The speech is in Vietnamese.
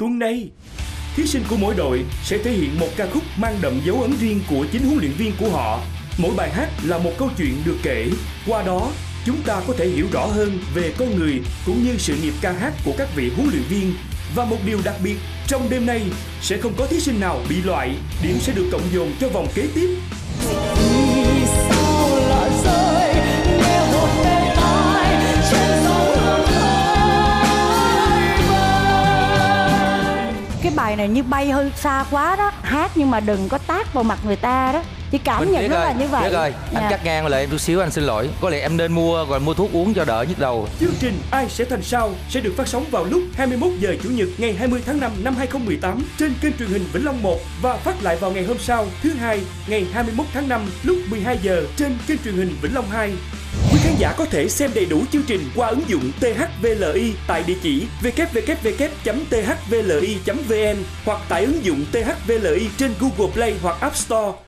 tuần này. Thí sinh của mỗi đội sẽ thể hiện một ca khúc mang đậm dấu ấn riêng của chính huấn luyện viên của họ. Mỗi bài hát là một câu chuyện được kể. Qua đó, chúng ta có thể hiểu rõ hơn về con người cũng như sự nghiệp ca hát của các vị huấn luyện viên. Và một điều đặc biệt, trong đêm nay sẽ không có thí sinh nào bị loại, điểm sẽ được cộng dồn cho vòng kế tiếp. Vì sao lại rơi nghe hồn bên tai trên sóng hương khơi vơi. Cái bài này như bay hơi xa quá đó, hát nhưng mà đừng có tát vào mặt người ta đó. Chỉ cảm nhận nó là như vậy. Biết rồi, anh cắt ngang lại em chút xíu, anh xin lỗi. Có lẽ em nên mua thuốc uống cho đỡ nhức đầu. Chương trình Ai sẽ thành sao sẽ được phát sóng vào lúc 21 giờ Chủ nhật ngày 20 tháng 5 năm 2018 trên kênh truyền hình Vĩnh Long 1 và phát lại vào ngày hôm sau thứ hai ngày 21 tháng 5 lúc 12 giờ trên kênh truyền hình Vĩnh Long 2. Quý khán giả có thể xem đầy đủ chương trình qua ứng dụng THVLI tại địa chỉ www.thvli.vn hoặc tải ứng dụng THVLI trên Google Play hoặc App Store.